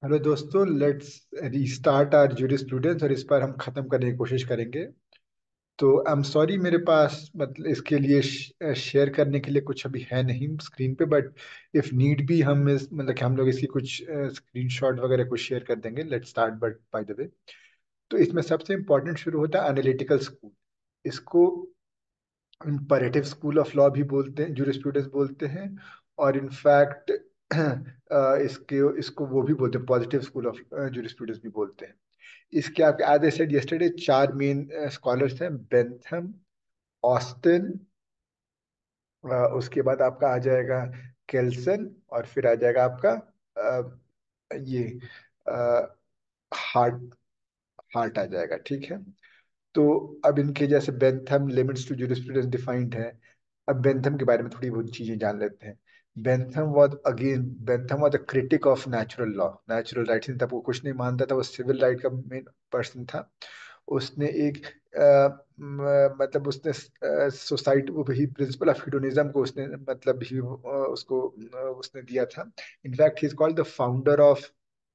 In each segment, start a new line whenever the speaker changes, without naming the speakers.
Hello दोस्तों, let's restart our jurisprudence और इस पर हम खत्म करने की कोशिश करेंगे। तो आई एम सॉरी, मेरे पास मतलब इसके लिए शेयर करने के लिए कुछ अभी है नहीं स्क्रीन पे, बट इफ नीड भी हम मतलब कि हम लोग इसकी कुछ स्क्रीनशॉट वगैरह कुछ शेयर कर देंगे। Let's start but by the way. तो इसमें सबसे इंपॉर्टेंट शुरू होता है एनालिटिकल स्कूल। इसको इम्परेटिव स्कूल ऑफ लॉ भी बोलते हैं, जूरिस्प्रूडेंस बोलते हैं। और इनफैक्ट इसके इसको वो भी बोलते हैं, पॉजिटिव स्कूल ऑफ जूरिस्प्रूडेंस भी बोलते हैं। इसके आप एज आई सेड यस्टरडे चार मेन स्कॉलर्स हैं: बेंथम, ऑस्टिन, उसके बाद आपका आ जाएगा केल्सन, और फिर आ जाएगा आपका ये हार्ट हार्ट आ जाएगा। ठीक है। तो अब इनके जैसे Bentham limits to jurisprudence defined है। अब बेंथम के बारे में थोड़ी बहुत चीजें जान लेते हैं। Bentham was a critic of natural law, natural rights. तब वो कुछ नहीं मानता था, वो सिविल राइट का मेन पर्सन था। उसने एक मतलब उसने सोसाइटी वो ही प्रिंसिपल ऑफ हिडोनिज्म को उसने मतलब ही उसको उसने दिया था। In fact he is called the founder of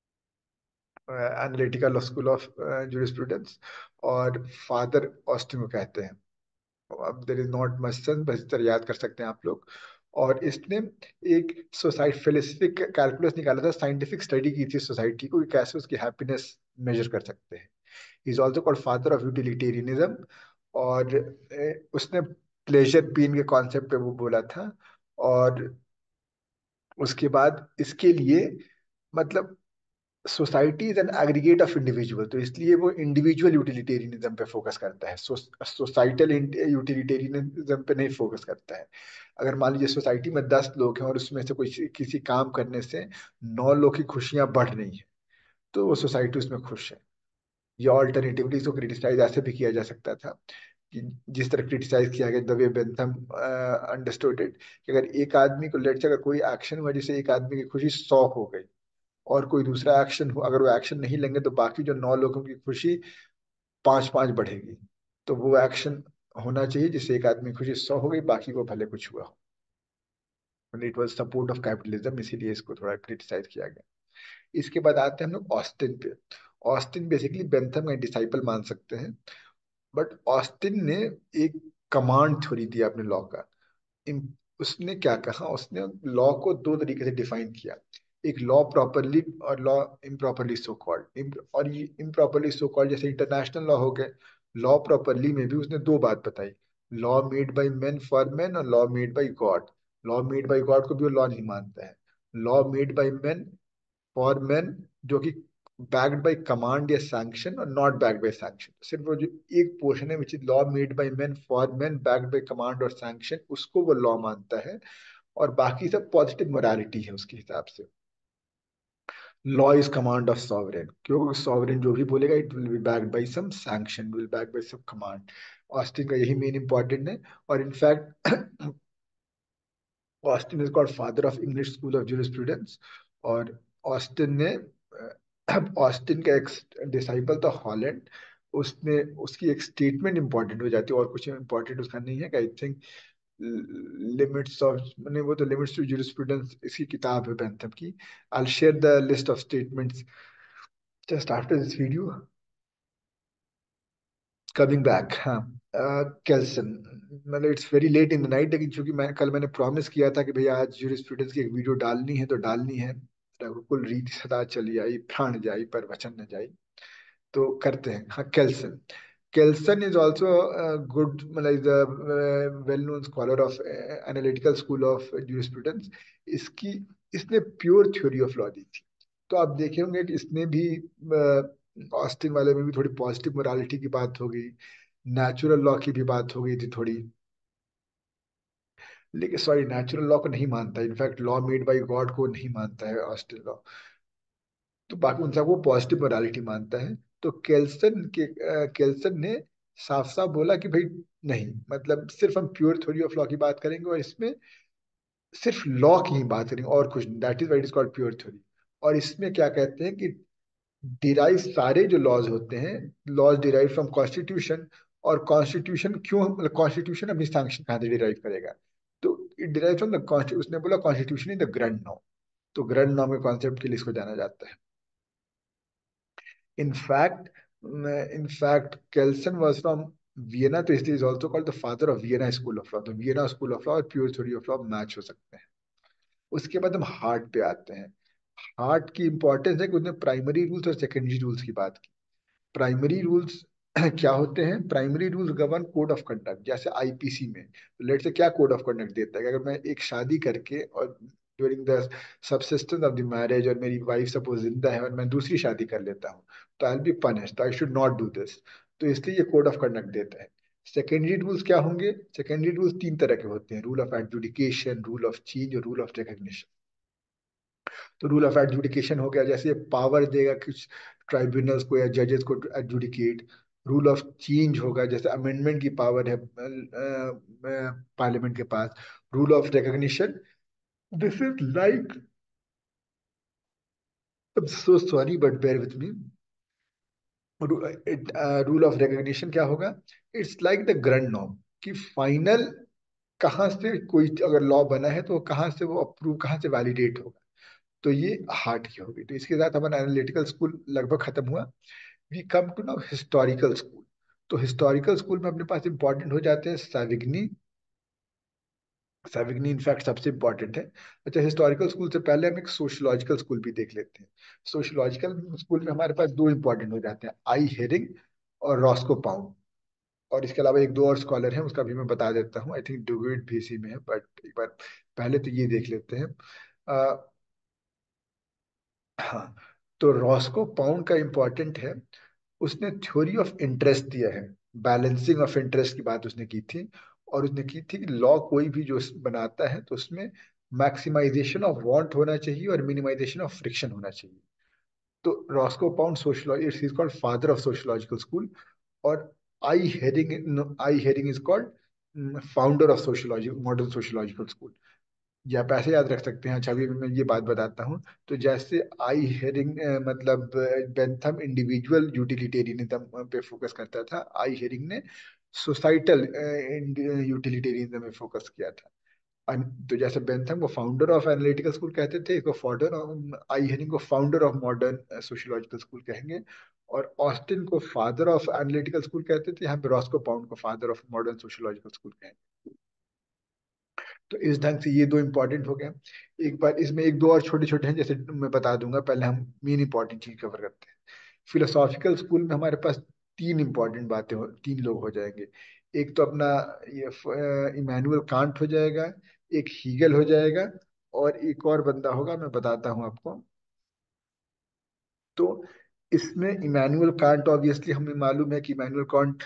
analytical school of jurisprudence, और फादर ऑस्टिन को कहते हैं। अब there is not much sense, बस इस तरह याद कर सकते हैं आप लोग। और इसने एक सोसाइटी फिलोसफिक कैलकुलस निकाला था, साइंटिफिक स्टडी की थी सोसाइटी को कि कैसे उसकी हैप्पीनेस मेजर कर सकते हैं। Is also called father of utilitarianism. और उसने प्लेजर पेन के कॉन्सेप्ट पे वो बोला था। और उसके बाद इसके लिए मतलब society is an aggregate of individual, तो इसलिए वो इंडिविजुअल यूटिलिटेरियनिज्म पे फोकस करता है, सोसाइटल यूटिलिटेरियनिज्म पे नहीं फोकस करता है। अगर मान लीजिए सोसाइटी में 10 लोग हैं और उसमें से कोई किसी काम करने से 9 लोग की खुशियां बढ़ रही हैं, तो वो सोसाइटी उसमें खुश है। या ऑल्टरनेटिवली इसको क्रिटिसाइज ऐसे भी किया जा सकता था कि जिस तरह क्रिटिसाइज किया गया, the way Bentham understood it, कि अगर एक आदमी को लेट से अगर कोई एक्शन हुआ जिससे एक आदमी की खुशी 100 हो गई, और कोई दूसरा एक्शन हो, अगर वो एक्शन नहीं लेंगे तो बाकी जो 9 लोगों की खुशी 5-5 बढ़ेगी। तो वो एक्शन होना चाहिए जिससे एक आदमी की खुशी 100 हो गई, बाकी को भले कुछ हुआ हो। It was support of capitalism, इसीलिए इसको थोड़ा क्रिटिसाइज किया गया। इसके बाद आते हैं हम लोग ऑस्टिन पे। ऑस्टिन बेसिकली बेंथम का डिसाइपल मान सकते हैं। बट ऑस्टिन ने एक कमांड थ्योरी दिया अपने लॉ का। उसने क्या कहा, उसने लॉ को दो तरीके से डिफाइन किया: एक लॉ प्रॉपरली और लॉ इम्प्रॉपरली सो कॉल्ड। और ये इम्प्रॉपरली सो कॉल्ड जैसे इंटरनेशनल लॉ हो गए, लॉ प्रॉपरली में भी उसने दो बात बताई: law made by man for man और law made by God. Law made by God को भी वो लॉ नहीं मानता है। Law made by man for man जो कि बैक्ड बाय कमांड या सैंक्शन, और नॉट बैक्ड बाय सैंक्शन, सिर्फ वो जो एक पोर्शन है which is law made by man for man backed by command और सैंक्शन, उसको वो लॉ मानता है। और बाकी सब पॉजिटिव मोरालिटी है उसके हिसाब से। Law is command of sovereign, क्योंकि सॉवरेन जो भी बोलेगा it will be backed by some sanction, will backed by some command. Austin का यही मेन इंपॉर्टेंट है। और in fact Austin is called father of English school of jurisprudence. और Austin ने ऑस्टिन का एक डिसाइपल था हॉलैंड। उसने उसकी एक स्टेटमेंट इंपॉर्टेंट हो जाती है, और कुछ इंपॉर्टेंट उसका नहीं है, आई थिंक लिमिट्स ऑफ मैंने वो तो लिमिट्स टू जूरिस्प्रूडेंस इसकी किताब है बेंथम की। I share the list of statements just after this video. Coming back, हाँ। कैल्सन, मतलब it's very late in the night, लेकिन चूंकि मैंने प्रॉमिस किया था कि भैया आज जूरिस्प्रूडेंस की एक वीडियो डालनी है तो डालनी है। रघुकुल रीति सदा चली आई, प्राण जाई पर वचन न जाई। तो करते हैं। हाँ, Kelsen. Kelsen is also good, मतलब is a well known scholar of analytical school of jurisprudence. इसकी इसने प्योर थ्योरी ऑफ लॉ दी थी। तो आप देखे होंगे कि इसने भी ऑस्टिन वाले में भी थोड़ी पॉजिटिव मोरालिटी की बात हो गई, नेचुरल लॉ की भी बात हो गई थी थोड़ी। लेकिन सॉरी, नेचुरल लॉ को नहीं मानता, in fact law made by God को नहीं मानता है ऑस्टिन लॉ। तो बाकी उन सबको पॉजिटिव मोरालिटी मानता है। तो केल्सन ने साफ साफ बोला कि भाई नहीं, मतलब सिर्फ हम प्योर थ्योरी ऑफ लॉ की बात करेंगे और इसमें सिर्फ लॉ की ही बात करेंगे और कुछ नहीं। That is why it is called pure theory. और इसमें क्या कहते हैं कि डिराइव सारे जो लॉज होते हैं, लॉज डिराइव फ्रॉम कॉन्स्टिट्यूशन। और कॉन्स्टिट्यूशन क्यों, मतलब कॉन्स्टिट्यूशन अपनी सैंक्शन कहाँ से डिराइव करेगा? तो it derive from the constitution, उसने बोला constitution is the grand norm. तो ग्रैंड नॉर्म के कॉन्सेप्ट के लिए इसको जाना जाता है। In fact in fact Kelsen was from Vienna, तो इसलिए is also called the father of Vienna school of law. तो वियना स्कूल ऑफ लॉ और pure theory of law match हो सकते हैं। उसके बाद हम हार्ट पे आते हैं। हार्ट की इंपॉर्टेंस है कि उसने प्राइमरी रूल्स और सेकेंडरी रूल्स की बात की। प्राइमरी रूल्स क्या होते हैं? Primary rules govern code of conduct, जैसे आईपीसी में लेट से क्या कोड ऑफ कंडक्ट देता है कि अगर मैं एक शादी करके और during the subsistence of the marriage और मेरी वाइफ सपोज जिंदा है और मैं दूसरी शादी कर लेता हूँ, तो I be punished, I should not do this. तो इसलिए ये कोड ऑफ कंडक्ट देता है। सेकेंडरी रूल्स क्या होंगे? सेकेंडरी रूल्स तीन तरह के होते हैं: rule of adjudication, rule of change और रूल ऑफ रिकग्निशन। तो रूल ऑफ एडजुडिकेशन हो गया, जैसे पावर देगा कुछ ट्राइब्यूनल्स को या जजेस को एडजुडिकेट। रूल ऑफ चेंज होगा, जैसे अमेंडमेंट की पावर है पार्लियामेंट के पास। Rule of recognition, this is like, so sorry but bear with me. Rule of recognition क्या होगा? It's like the grand norm, कि फाइनल कहाँ से कोई अगर लॉ बना है तो कहाँ से वो अप्रूव, कहाँ से वैलिडेट होगा। तो ये हार्ट की होगी। तो इसके साथ हमारा एनालिटिकल स्कूल लगभग खत्म हुआ। We come to now historical school. तो हिस्टोरिकल स्कूल में अपने पास इंपॉर्टेंट हो जाते हैं सैविग्नी। सैविग्नी इनफैक्ट सबसे इंपॉर्टेंट है। अच्छा, हिस्टोरिकल स्कूल से पहले हम एक सोशियोलॉजिकल स्कूल भी देख लेते हैं। सोशियोलॉजिकल स्कूल में हमारे पास दो इंपॉर्टेंट हो जाते हैं, आई हेरिंग और रॉस्को पाउंड। और इसके अलावा एक दो और स्कॉलर हैं, उसका भी मैं बता देता हूँ। आई थिंक डुविड भी इसी में है, बट एक बार पहले तो ये देख लेते हैं। हाँ, तो रॉस्को पाउंड का इंपॉर्टेंट है। उसने थ्योरी ऑफ इंटरेस्ट दिया है। बैलेंसिंग ऑफ इंटरेस्ट की बात उसने की थी। और उसने की थी कि लॉ कोई भी जो बनाता है तो उसमें मैक्सिमाइजेशन ऑफ वांट होना चाहिए और मिनिमाइजेशन ऑफ फ्रिक्शन होना चाहिए। तो Roscoe Pound sociology, it's is called father of sociological school. और Ihering is called founder of sociology, modern sociological school. या आप ऐसे याद रख सकते हैं। अच्छा, अभी मैं ये बात बताता हूँ। तो जैसे आई हेरिंग मतलब बेंथम इंडिविजुअल यूटिलिटेरियनिज्म पे फोकस करता था, आई हेरिंग ने सोसाइटल यूटिलिटेरियनिज्म में फोकस किया था। तो जैसे बेंथम को फाउंडर ऑफ एनालिटिकल स्कूल कहते थे, इसको फाउंडर, आई हेरिंग को founder of modern sociological school कहेंगे। और ऑस्टिन को फादर ऑफ एनालिटिकल स्कूल कहते थे, यहाँ पे रॉस्को पाउंड को father of modern sociological school कहेंगे। तो इस ढंग से ये दो इंपॉर्टेंट हो गए। एक बार इसमें एक दो और छोटे छोटे हैं, जैसे मैं बता दूंगा, पहले हम मेन इंपॉर्टेंट चीज कवर करते हैं। फिलोसॉफिकल स्कूल में हमारे पास तीन इंपॉर्टेंट बातें हो, तीन लोग हो जाएंगे। एक तो अपना ये इमैनुअल कांट हो जाएगा, एक हीगल हो जाएगा, और एक और बंदा होगा, मैं बताता हूँ आपको। तो इसमें इमैनुअल कांट, ऑब्वियसली हमें मालूम है कि इमैनुअल कांट,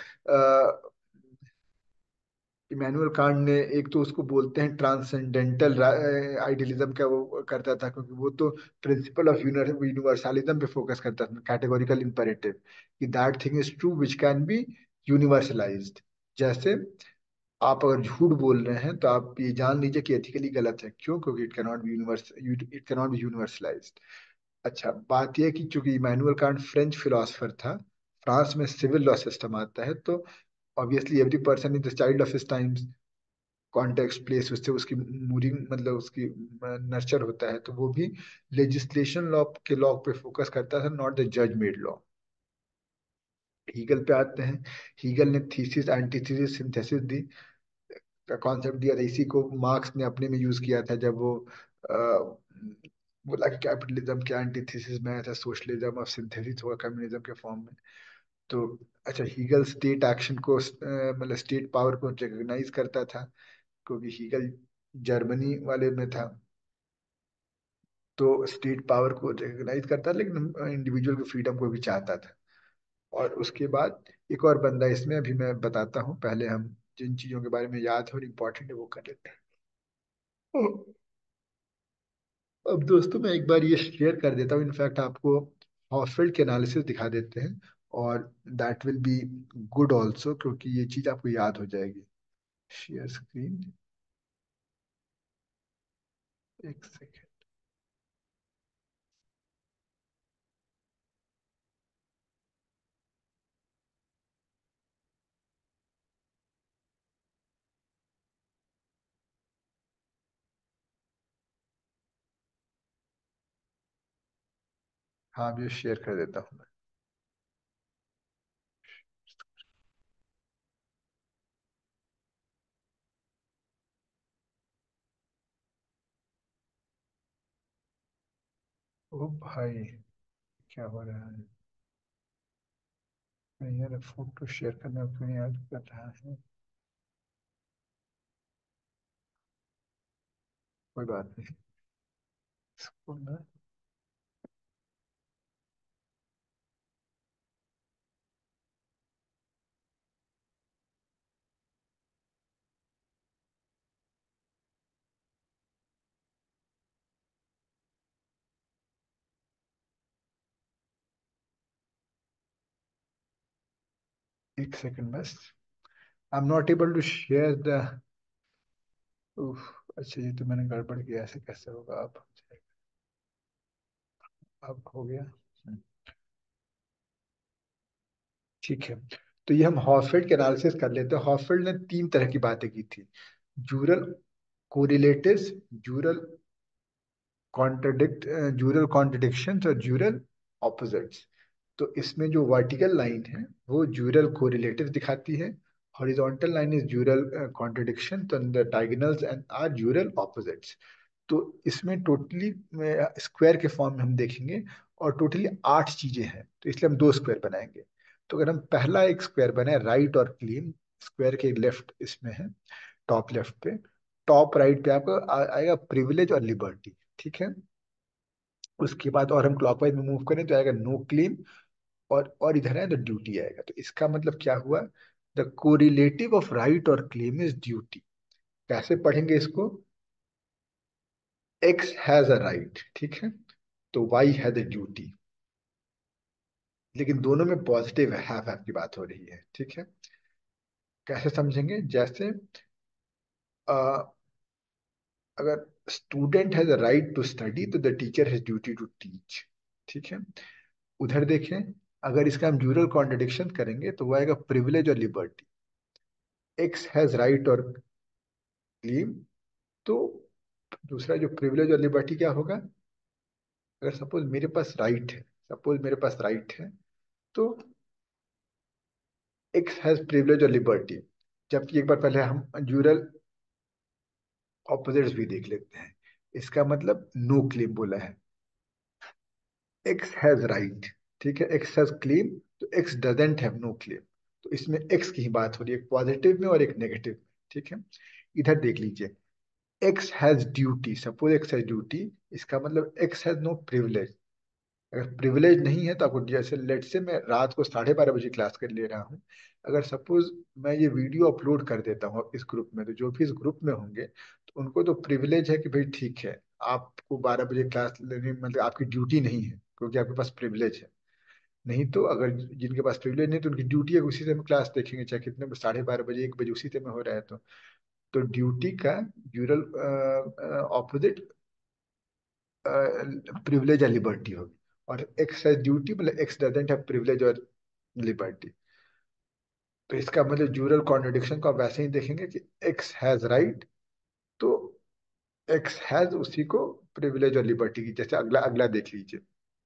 इमैनुअल कांट ने एक तो उसको बोलते हैं ट्रांसेंडेंटल आइडियलिज्म का वो करता था, क्योंकि वो तो प्रिंसिपल ऑफ यूनिवर्सलिज्म पे फोकस करता था, कैटेगोरिकल इंपेरेटिव, कि that thing is true which can be universalised. जैसे आप अगर झूठ बोल रहे हैं तो आप ये जान लीजिए कि एथिकली गलत है। क्यों? क्योंकि इट कैनॉट बी यूनिवर्सलाइज्ड। अच्छा, बात यह है कि चूंकि इमैनुअल कांट फ्रेंच फिलोसफर था, फ्रांस में सिविल लॉ सिस्टम आता है, तो obviously every person is the child of his times. Context place उससे उसकी मूरिंग मतलब उसकी नर्चर होता है, तो वो भी लेजिस्लेशन लॉ के लॉ पे फोकस करता था, नॉट द जज मेड लॉ। हीगल पे आते हैं। हीगल ने थीसिस एंटीथेसिस सिंथेसिस दी का कॉन्सेप्ट दिया था। इसी को मार्क्स ने अपने में यूज किया था, जब वो बोला कि कैपिटलिज्म के एंटीथेसिस में आया था सोशलिज्म, और सिंथेसिस होगा कम्युनिज्म के फॉर्म में। तो अच्छा, हीगल स्टेट एक्शन को मतलब स्टेट पावर को रिकॉग्नाइज करता था, क्योंकि हीगल जर्मनी वाले में था। तो स्टेट पावर को रिकॉग्नाइज करता लेकिन इंडिविजुअल की फ्रीडम को भी चाहता था। और उसके बाद एक और बंदा इसमें अभी मैं बताता हूँ, पहले हम जिन चीजों के बारे में याद है और इम्पोर्टेंट है वो कर लेते हैं। अब दोस्तों मैं एक बार ये शेयर कर देता हूँ, इनफैक्ट आपको हॉफील्ड के एनालिसिस दिखा देते हैं, और that will be good also, क्योंकि ये चीज आपको याद हो जाएगी। शेयर स्क्रीन, एक सेकेंड। हाँ, अब ये शेयर कर देता हूँ मैं। ओ भाई, क्या हो रहा है? नहीं यार, फोटो शेयर करना क्यों नहीं याद कर रहा है? कोई बात नहीं। इसको ना, एक सेकंड बस। I am not able to share the. उफ, अच्छा ये तो मैंने गड़बड़ किया, ऐसे कैसे होगा अब हो गया। हम्म, ठीक है। तो ये हम हॉफील्ड के एनालिसिस कर लेते हैं। हॉफील्ड ने तीन तरह की बातें की थी: jural correlatives, jural jural contradiction और जूरल ऑपोजिट्स। तो इसमें जो वर्टिकल लाइन है वो जूरल कोरिलेटिव दिखाती है, horizontal line is jural contradiction, तो the diagonals and are jural opposites. तो इसमें टोटली स्क्वायर के फॉर्म में हम देखेंगे, और टोटली 8 चीजें हैं, तो इसलिए हम 2 स्क्वायर बनाएंगे। तो अगर हम पहला एक स्क्वायर बनाए राइट और क्लीन, स्क्वायर के लेफ्ट इसमें है, टॉप लेफ्ट पे, टॉप राइट पे आपको आएगा प्रिविलेज और लिबर्टी। ठीक है। उसके बाद और हम क्लॉकवाइज में मूव करें तो आएगा नो क्लेम, और इधर है तो ड्यूटी आएगा। तो इसका मतलब क्या हुआ? द कोरिलेटिव ऑफ राइट और क्लेम इज ड्यूटी। कैसे पढ़ेंगे इसको? एक्स हैज अ राइट, ठीक है, तो वाई हैज अ ड्यूटी। लेकिन दोनों में पॉजिटिव है, हैव की बात हो रही है, ठीक है। कैसे समझेंगे? जैसे अ, अगर student has a right to study तो the teacher has duty to teach. ठीक है। उधर देखें, अगर इसका हम ड्यूरल कॉन्ट्रडिक्शन करेंगे तो वो आएगा प्रिविलेज और लिबर्टी। एक्स हैज राइट और क्लेम, तो दूसरा जो प्रिविलेज और लिबर्टी क्या होगा? अगर सपोज मेरे पास राइट है, सपोज मेरे पास राइट है, तो एक्स हैज प्रिविलेज और लिबर्टी। जबकि एक बार पहले हम ड्यूरल ऑपोजिट्स भी देख लेते हैं। इसका मतलब नो क्लेम बोला है, एक्स हैज राइट, ठीक है, एक्स हैज क्लेम, तो X doesn't have no claim. तो इसमें एक्स की ही बात हो रही है, एक पॉजिटिव में और एक नेगेटिव में। ठीक है। इधर देख लीजिए, X has duty, suppose X has duty, इसका मतलब एक्स हैज नो प्रिविलेज। अगर प्रिविलेज नहीं है तो आपको, जैसे लेट से मैं रात को 12:30 बजे क्लास कर ले रहा हूँ, अगर सपोज मैं ये वीडियो अपलोड कर देता हूँ इस ग्रुप में, तो जो भी इस ग्रुप में होंगे तो उनको तो प्रिविलेज है कि भाई ठीक है, आपको 12 बजे क्लास लेने, मतलब आपकी ड्यूटी नहीं है क्योंकि आपके पास प्रिविलेज है। नहीं तो अगर जिनके पास प्रिविलेज नहीं तो उनकी ड्यूटी है कि उसी समय क्लास देखेंगे, चाहे कितने 12:30 बजे 1 बजे उसी समय हो रहा है। तो ड्यूटी का ड्यूरल ऑपोजिट प्रिविलेज या लिबर्टी होगी। और एक्स है ड्यूटी, मतलब एक्स डजेंट हैव प्रिविलेज और लिबर्टी। तो इसका मतलब ड्यूरल कॉन्ट्रडिक्शन को आप वैसे ही देखेंगे कि एक्स हैज राइट, तो एक्स हैज उसी को प्रिविलेज और लिबर्टी की, जैसे अगला अगला देख लीजिए,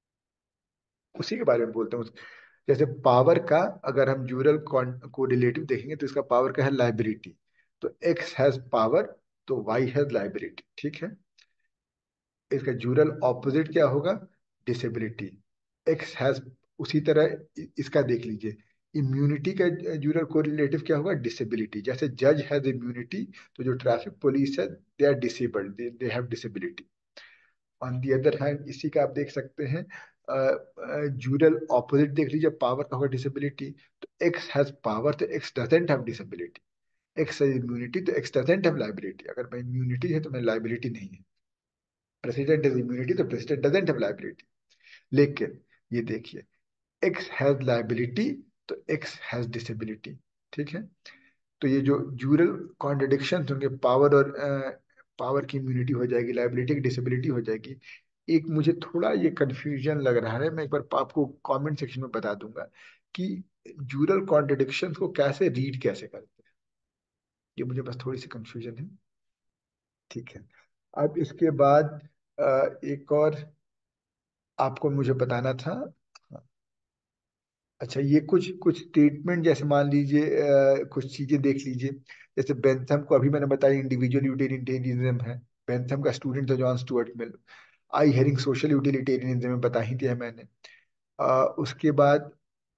उसी के बारे में बोलते हैं। जैसे पावर का अगर हम ड्यूरल कोरिलेटिव देखेंगे तो इसका पावर का है लाइबिलिटी। तो एक्स हैज पावर, तो वाई हैज लाइबिलिटी। ठीक है। इसका ड्यूरल ऑपोजिट क्या होगा? डिसेबिलिटी। एक्स हैज, उसी तरह इसका देख लीजिए, इम्यूनिटी का ड्यूरल कोरिलेटिव क्या होगा? डिसेबिलिटी। जैसे जज हैज इम्यूनिटी, तो जो ट्रैफिक पुलिस है they are disabled, they have disability. On the other hand इसी का आप देख सकते हैं, ड्यूरल ऑपोजिट देख लीजिए, पावर का होगा डिसेबिलिटी। तो एक्स हैज पावर तो X doesn't have disability. X has immunity तो एक्स डजेंट हैव लाइबिलिटी। अगर मैं इम्यूनिटी है तो मैं लाइबिलिटी नहीं है। प्रेसिडेंट इज इम्यूनिटी तो प्रेसिडेंट डजेंट हैव लाइबिलिटी। लेकिन ये देखिए, एक्स हैज लाइबिलिटी तो एक्स हैज डिसेबिलिटी। ठीक है। तो ये जो ड्यूरल कॉन्ट्रडिक्शन होंगे, पावर और पावर की इम्यूनिटी हो जाएगी, लाइबिलिटी की डिसेबिलिटी हो जाएगी। एक मुझे थोड़ा ये कंफ्यूजन लग रहा है, मैं एक बार आपको कमेंट सेक्शन में बता दूंगा कि ड्यूरल कॉन्ट्रडिक्शन को कैसे रीड कैसे करते हैं। ये मुझे बस थोड़ी सी कंफ्यूजन है। ठीक है। अब इसके बाद एक और आपको मुझे बताना था। अच्छा, ये कुछ कुछ स्टेटमेंट, जैसे मान लीजिए कुछ चीजें देख लीजिए। जैसे बेंथम को अभी मैंने बताया इंडिविजुअल यूटिलिटेरियनिज्म है, बेंथम का स्टूडेंट था John Stuart Mill. Ihering social utilitarianism में बता ही दिया है मैंने। उसके बाद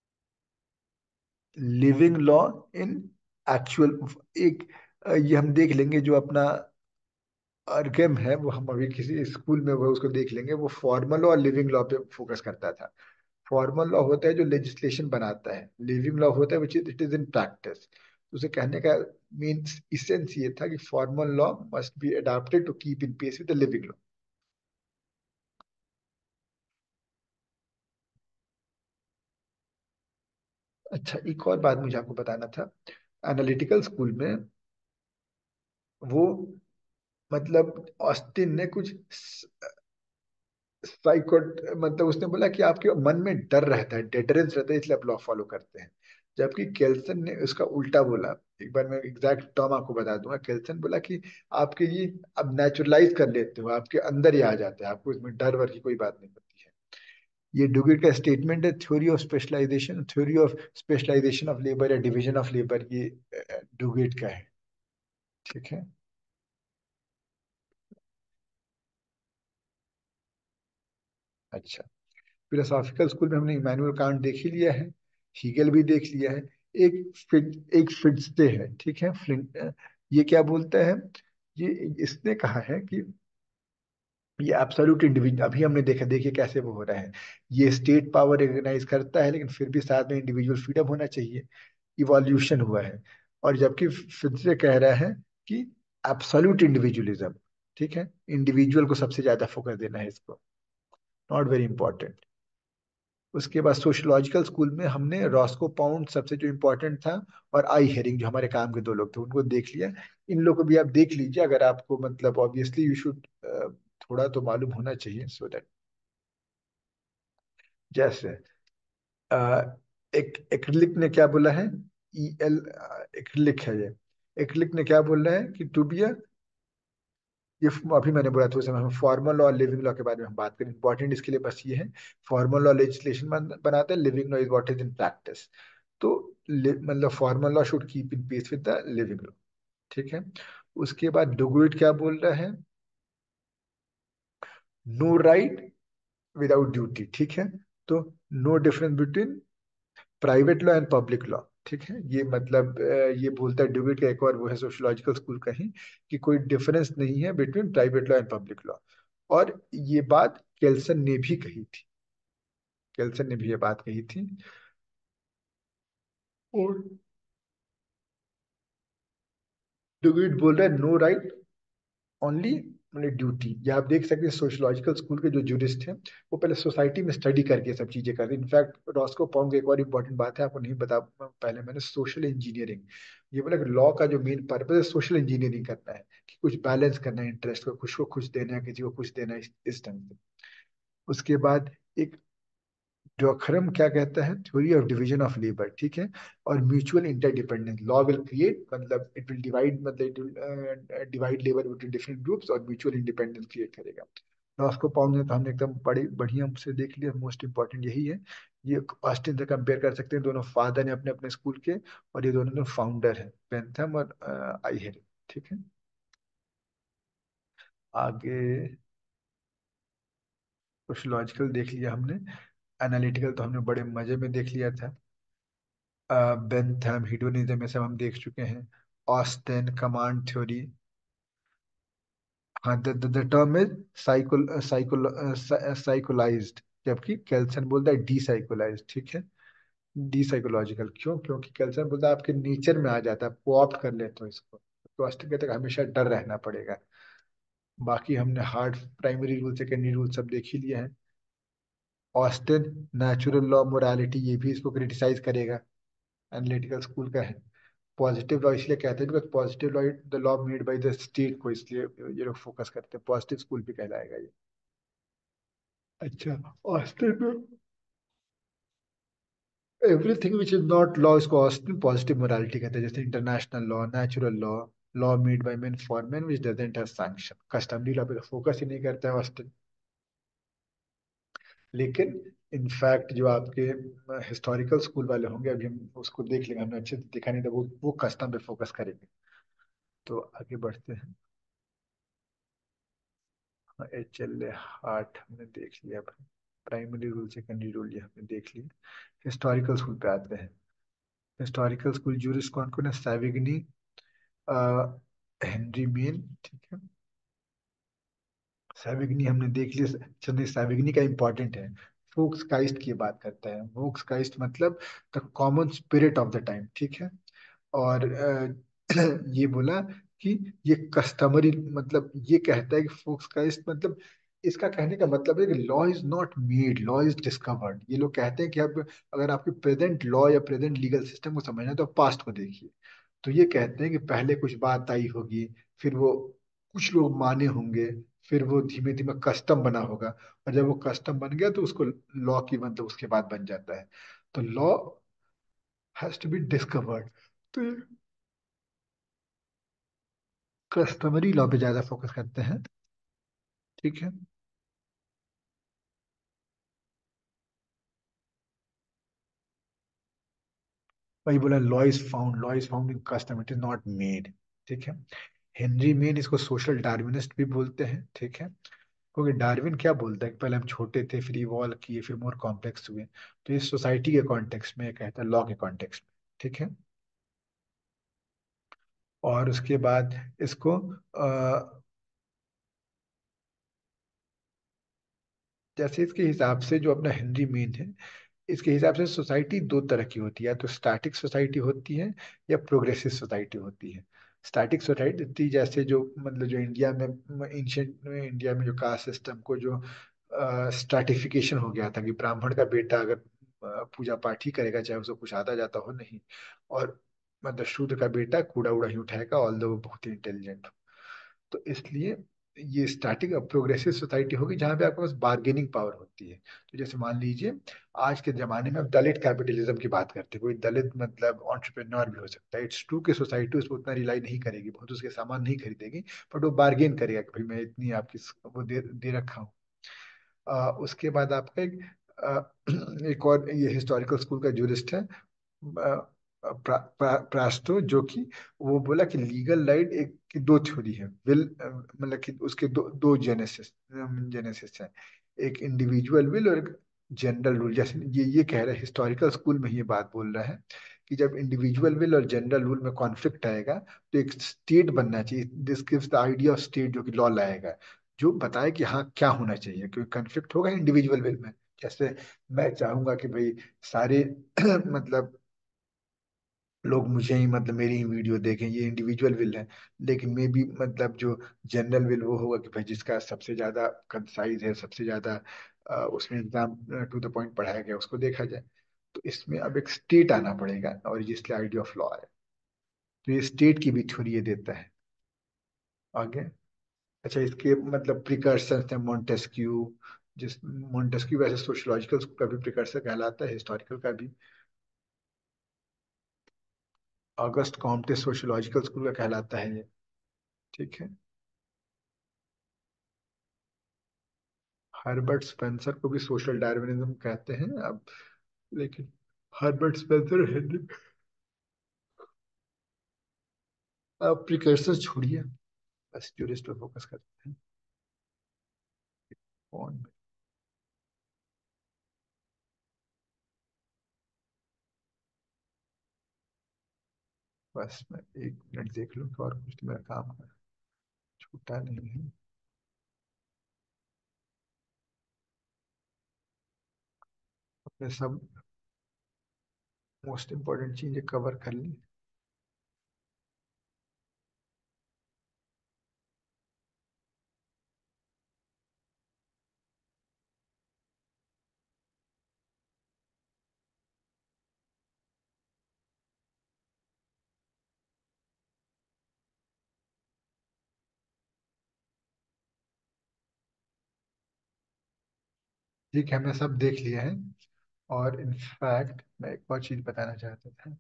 लिविंग लॉ इन एक्चुअल, एक ये हम देख लेंगे जो अपना अर्गम है, वो हम अभी किसी स्कूल में वो उसको देख लेंगे। वो फॉर्मल लॉ और लिविंग लॉ पे फोकस करता था। फॉर्मल लॉ होता है जो लेजिस्लेशन बनाता है, लिविंग लॉ होता है which is it is in practice. उसे कहने का मेन इसेंस ये था कि formal law must be adopted to keep in pace with the living law. अच्छा, एक और बात मुझे आपको बताना था। एनालिटिकल स्कूल में वो मतलब ऑस्टिन ने कुछ साइकोट मतलब उसने बोला कि आपके मन में डर रहता है, डेटरेंस रहता है, इसलिए आप लॉ फॉलो करते हैं। जबकि केल्सन ने उसका उल्टा बोला। एक बार मैं एग्जैक्ट टर्म आपको बता दूंगा। केल्सन बोला कि आपके ये अब नेचुरलाइज कर लेते हो, आपके अंदर ही आ जाता है, आपको इसमें डर वर की कोई बात नहीं होती है। ये डुगिट का स्टेटमेंट है, theory of specialisation of labour या डिवीजन ऑफ लेबर, ये डुगिट का है। ठीक है। अच्छा, फिलोसॉफिकल स्कूल में हमने इमैनुअल कांट देख ही लिया है, हीगल भी देख लिया है। एक फिट्जे है, ठीक है, ये क्या बोलता है? ये इसने कहा है कि ये एब्सोल्यूट इंडिविजुअल, अभी हमने देखा, देखिए कैसे वो हो रहा है। ये स्टेट पावर रिकॉग्नाइज करता है, लेकिन फिर भी साथ में इंडिविजुअल फ्रीडम होना चाहिए। इवोल्यूशन हुआ है। और जबकि फिट्जे कह रहा है कि एब्सोल्यूट इंडिविजुअलिज्म, ठीक है, इंडिविजुअल को सबसे ज्यादा फोकस देना है इसको, नॉट वेरी इंपॉर्टेंट। उसके बाद सोशियोलॉजिकल स्कूल में हमने रॉस्को पाउंड सबसे जो इम्पोर्टेंट था, और आई हेरिंग जो हमारे काम के दो लोग थे, उनको देख लिया। इन लोगों को भी आप देख लीजिए, अगर आपको मतलब ऑब्वियसली यू शुड थोड़ा तो मालूम होना चाहिए, सो दैट जैसे अ, एक एक्रिलिक ने क्या बोला है? ई एल, एक्रिलिक है ये। एक्रिलिक ने क्या बोला है कि टू बी, ये अभी मैंने बोला था उस समय हम फॉर्मल लॉ और लिविंग लॉ के बारे में हम बात करें, इंपॉर्टेंट इसके लिए बस ये है। फॉर्मल लॉ लेजिस्लेशन बनाता है, living law is what is in practice. तो मतलब formal law should keep in peace with the living law. ठीक है। उसके बाद डुगुइट क्या बोल रहा है? नो राइट विदाउट ड्यूटी, ठीक है। तो no difference between private law and public law, ठीक है। ये मतलब ये बोलता है डुगुइट का एक और वो है सोशियोलॉजिकल स्कूल का ही, कि कोई डिफरेंस नहीं है between private law and public law. और ये बात केल्सन ने भी कही थी, केल्सन ने भी ये बात कही थी। और डुगुइट बोल रहा है नो राइट, ओनली मतलब ड्यूटी। या आप देख सकते हैं सोशियोलॉजिकल स्कूल के जो जूरिस्ट हैं, वो पहले सोसाइटी में स्टडी करके सब चीजें करते हैं। इनफैक्ट रॉस्को पॉन्ग एक और इम्पोर्टेंट बात है, आपको नहीं बता पहले मैंने, सोशल इंजीनियरिंग। ये बोला कि लॉ का जो मेन पर्पज है सोशल इंजीनियरिंग करना है, कि कुछ बैलेंस करना है, इंटरेस्ट को कुछ देना है, किसी को कुछ देना है, इस ढंग से। उसके बाद एक डोखरम क्या कहता है? Theory of division of labour, ठीक है। और mutual interdependence, law will create मतलब इट विल डिवाइड, मतलब it will divide labour between different groups, और म्यूचुअल इंडिपेंडेंस क्रिएट करेगा। लॉस को पाऊंगे तो हमने एकदम बड़ी बढ़िया से देख लिया, मोस्ट इंपॉर्टेंट यही है। ये ऑस्टिन से कंपेयर कर सकते हैं, दोनों फादर हैं अपने अपने स्कूल के, और ये दोनों फाउंडर हैं, बेंथम और आईहेरी। ठीक है। आगे कुछ लॉजिकल देख लिया हमने, एनालिटिकल तो हमने बड़े मजे में देख लिया था। बेंथम, हिडोनिज्म, ये सब हम देख चुके हैं। Austin, command theory. हाँ, द टर्म इज साइकोलाइज्ड, जबकि केल्सन बोलता है डी साइकोलाइज्ड, ठीक है। डी साइकोलॉजिकल क्यों? क्योंकि केल्सन बोलता है आपके नेचर में आ जाता है, आप को-ऑप्ट कर लेते हो इसको। तो ऑस्टेन कहते हैं कि हमेशा डर रहना पड़ेगा। बाकी हमने hard primary rule, secondary rule सब देख ही लिए हैं। ऑस्टेन नेचुरल लॉ मोरालिटी, ये भी इसको क्रिटिसाइज करेगा, एनालिटिकल स्कूल का है। पॉजिटिव लॉ इसलिए कहते हैं because positive law, the law made by the state को, इसलिए ये लोग फोकस करते हैं, पॉजिटिव स्कूल भी कहलाएगा ये। अच्छा, ऑस्टिन में everything which is not law इसको ऑस्टिन पॉजिटिव मोरालिटी कहते हैं, जैसे international law, natural law, law made by men for men which doesn't have sanction. Customary law पे तो फोकस ही नहीं करता है ऑस्टिन। लेकिन इनफैक्ट जो आपके हिस्टोरिकल स्कूल वाले होंगे, अभी हम उसको देख लेंगे, हमने अच्छे से देखा नहीं था, वो कस्टम पे फोकस करेंगे। तो आगे बढ़ते हैं। HLA हार्ट हमने देख लिया भाई। प्राइमरी रूल सेकेंडरी रूल ये हमने देख लिया। हिस्टोरिकल स्कूल पे आते हैं। हिस्टोरिकल स्कूल जूरिस कौन कौन है? सैविग्नी, हेनरी मेन, ठीक है। सैविग्नी हमने देख लिया। चलिए सैविग्नी का इंपॉर्टेंट है। फोक्स काइस्ट की बात करता है। फोक्स काइस्ट मतलब the common spirit of the time, ठीक है। और ये बोला कि ये कस्टमरी, मतलब ये कहता है कि फोक्स काइस्ट मतलब, इसका कहने का मतलब है कि law is not made, law is discovered. ये लोग कहते हैं कि अब अगर आपके प्रेजेंट लॉ या प्रेजेंट लीगल सिस्टम को समझना है तो पास्ट को देखिए। तो ये कहते हैं कि पहले कुछ बात आई होगी, फिर वो कुछ लोग माने होंगे, फिर वो धीमे धीमे कस्टम बना होगा, और जब वो कस्टम बन गया तो उसको लॉ की मतलब उसके बाद बन जाता है। तो law has to be discovered. तो ये कस्टमरी लॉ पे ज्यादा फोकस करते हैं, ठीक है। वही बोला, law is found in custom, it is not made, ठीक है। हेनरी मेन इसको सोशल डार्विनिस्ट भी बोलते हैं, ठीक है। क्योंकि डार्विन क्या बोलता है कि पहले हम छोटे थे, फिर इवॉल्व किए, फिर मोर कॉम्प्लेक्स हुए। तो ये सोसाइटी के कॉन्टेक्स्ट में ये कहता है, लॉ के कॉन्टेक्स्ट में, ठीक है। और उसके बाद इसको जैसे इसके हिसाब से जो अपना हेनरी मेन है, इसके हिसाब से सोसाइटी दो तरह की होती है, या तो स्टैटिक सोसाइटी होती है या प्रोग्रेसिव सोसाइटी होती है। स्टैटिक सोसाइटी जैसे जो मतलब जो इंडिया में, एंशियंट इंडिया में जो कास्ट सिस्टम को जो स्ट्रैटिफिकेशन हो गया था कि ब्राह्मण का बेटा अगर पूजा पाठ ही करेगा चाहे उसको कुछ आता जाता हो नहीं, और मतलब शूद्र का बेटा कूड़ा उड़ा ही उठाएगा ऑल वो बहुत ही इंटेलिजेंट। तो इसलिए ये स्टार्टिंग प्रोग्रेसिव सोसाइटी होगी जहां पे आपके पास बार्गेनिंग पावर होती है। तो जैसे मान लीजिए आज के जमाने में आप दलित कैपिटलिज्म की बात करते हैं, कोई दलित मतलब एंटरप्रेन्योर भी हो सकता है। इट्स ट्रू कि सोसाइटी उस पर उतना रिलाई नहीं करेगी, बहुत उसके सामान नहीं खरीदेगी, बट वो बार्गेन करेगा कि भाई मैं इतनी आपकी वो दे रखा हूँ। उसके बाद आपका एक और ये हिस्टोरिकल स्कूल का जूरिस्ट है, प्रास्टो, जो कि वो बोला कि लीगल राइट एक की दो थ्योरी है। विल मतलब कि उसके दो दो जेनेसिस है। एक इंडिविजुअल विल और एक जनरल रूल। जैसे ये कह रहा है, हिस्टोरिकल स्कूल में ये बात बोल रहा है कि जब इंडिविजुअल विल और जनरल रूल में कॉन्फ्लिक्ट आएगा तो एक स्टेट बनना चाहिए। This gives the idea of state, जो कि लॉ लाएगा, जो बताए कि हाँ क्या होना चाहिए, क्योंकि कॉन्फ्लिक्ट होगा इंडिविजुअल विल में। जैसे मैं चाहूंगा कि भाई सारे मतलब लोग मुझे ही मतलब मेरी ही वीडियो देखें, ये इंडिविजुअल विल है। लेकिन मे भी मतलब जो जनरल विल वो होगा कि भाई जिसका सबसे ज्यादा कंसाइज है, सबसे ज्यादा उसमें एग्जाम टू द पॉइंट पढ़ाया गया उसको देखा जाए। तो इसमें अब एक स्टेट आना पड़ेगा, और जिसलिए आइडिया ऑफ लॉ है। तो ये स्टेट की भी थ्योरी ये देता है आगे। अच्छा, इसके मतलब प्रिकर्सर थे मोंटेस्क्यू। जिस मोंटेस्क्यू वैसे सोशियोलॉजिकल का भी प्रिकर्सर कहलाता है, हिस्टोरिकल का भी। ऑगस्ट कॉम्टे सोशियोलॉजिकल स्कूल का कहलाता है ये, ठीक है। हर्बर्ट स्पेंसर को भी सोशल डार्विनिज्म कहते हैं अब, लेकिन हर्बर्ट स्पेंसर हेनरी, अब प्रिकर्सर छोड़िए, बस टूरिस्ट पे फोकस करते हैं। कौन? बस मैं एक मिनट देख लूँ कि और कुछ तो मेरा काम है, छूटा नहीं है। अपने सब मोस्ट इम्पोर्टेंट चीजें कवर कर ली। ठीक है, हमने सब देख लिया है। और इनफैक्ट मैं एक और चीज बताना चाहता था।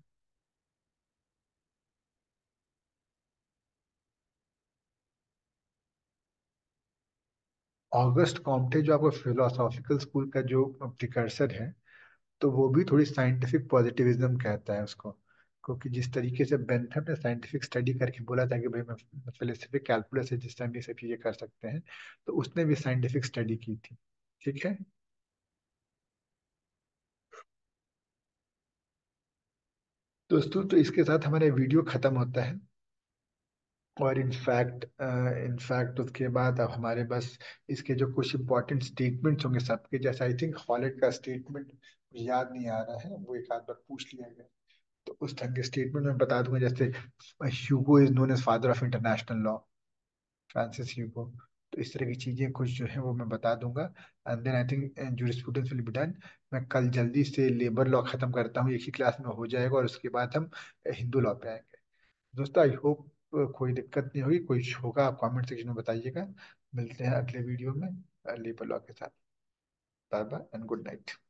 ऑगस्ट कॉम्टे जो आपको फिलोसॉफिकल स्कूल का जो प्रिकर्सर है, तो वो भी थोड़ी साइंटिफिक पॉजिटिविज्म कहता है उसको। क्योंकि जिस तरीके से बेंथम ने साइंटिफिक स्टडी करके बोला था कि भाई मैं फिलोसफिक कैलकुलस है जिससे हम ये सब चीजें कर सकते हैं, तो उसने भी साइंटिफिक स्टडी की थी। ठीक है दोस्तों, तो इसके साथ हमारा वीडियो खत्म होता है। और इनफैक्ट उसके बाद अब हमारे बस इसके जो कुछ इंपॉर्टेंट स्टेटमेंट्स होंगे सबके, जैसे आई थिंक हॉलेट का स्टेटमेंट याद नहीं आ रहा है, वो एक आध बार पूछ लिया गया, तो उस ढंग के स्टेटमेंट में बता दूंगा। जैसे Hugo is known as father of international law, Francis Hugo. तो इस तरह की चीजें कुछ जो है वो मैं बता दूंगा। And then I think jurisprudence will be done. मैं कल जल्दी से लेबर लॉ खत्म करता हूँ, एक ही क्लास में हो जाएगा, और उसके बाद हम हिंदू लॉ पे आएंगे। दोस्तों आई होप कोई दिक्कत नहीं होगी, कोई होगा आप कमेंट सेक्शन में बताइएगा। मिलते हैं अगले वीडियो में लेबर लॉ के साथ। Bye bye and good night.